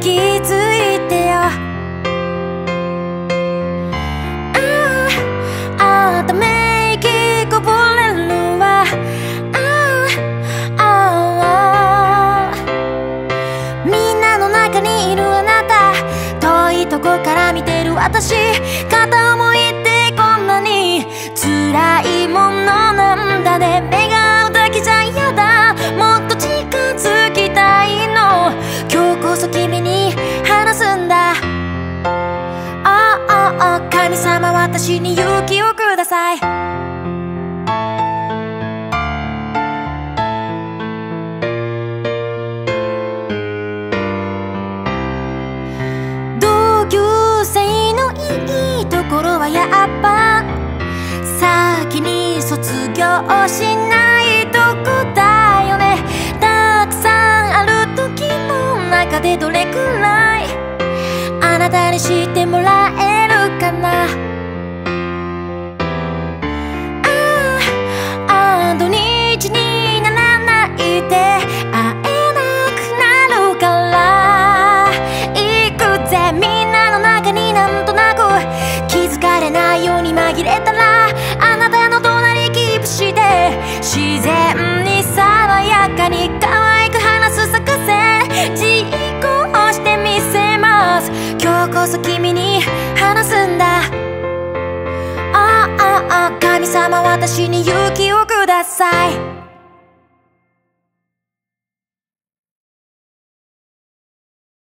気づいてよ。ため息こぼれるわ。みんなの中にいるあなた、遠いとこから見てる私、片思いってこんなに辛いものなんだね。目が合うだけじゃ嫌だ、もっと近づきたいの。今日こそ君に話すんだ。神様、私に勇気をください。同級生のいいところはやっぱ先に卒業しないとこだよね。たくさんある時の中でどれくらいあなたに知ってもらえるかな。土日にならないで会えなくなるから行くぜ。みんなの中になんとなく気づかれないように紛れたら、あなたの隣キープして自然に爽やかに可愛く話す咲かせ、実行してみせます。今日こそ君に話すんだ。神様、私に勇気をください。